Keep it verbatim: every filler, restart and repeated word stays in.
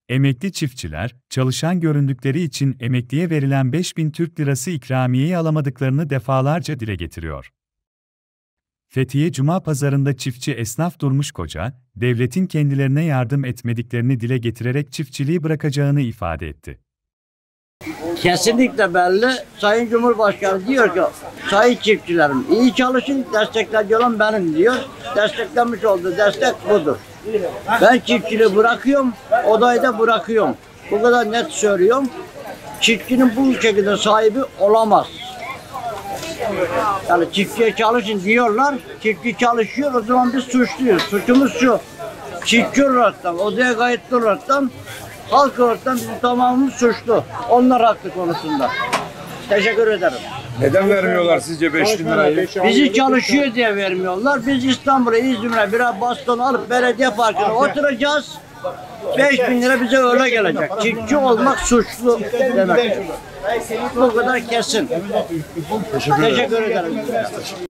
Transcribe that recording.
Emekli çiftçiler, çalışan göründükleri için emekliye verilen beş bin Türk Lirası ikramiyeyi alamadıklarını defalarca dile getiriyor. Fethiye Cuma Pazarı'nda çiftçi esnaf Durmuş Koca, devletin kendilerine yardım etmediklerini dile getirerek çiftçiliği bırakacağını ifade etti. Kesinlikle belli. Sayın Cumhurbaşkanı diyor ki, sayın çiftçilerim iyi çalışın, destekleyici olan benim diyor. Desteklenmiş olduğu destek budur. Ben çiftçiliği bırakıyorum, odayı da bırakıyorum. Bu kadar net söylüyorum. Çiftçinin bu şekilde sahibi olamaz. Yani çiftçiye çalışın diyorlar, çiftçi çalışıyor, o zaman biz suçluyuz. Suçumuz şu, çiftçi olaraktan, odaya kayıtlı olaraktan, halk olaraktan bizim tamamımız suçlu. Onlar haklı konusunda. Teşekkür ederim. Neden vermiyorlar sizce beş bin lirayı? Bizi çalışıyor diye vermiyorlar. Biz İstanbul'a, İzmir'e birer baston alıp belediye parkına oturacağız. beş bin lira bize öyle gelecek. Çiftçi olmak suçlu demek. Bu kadar kesin. Teşekkür ederim. Teşekkür ederim.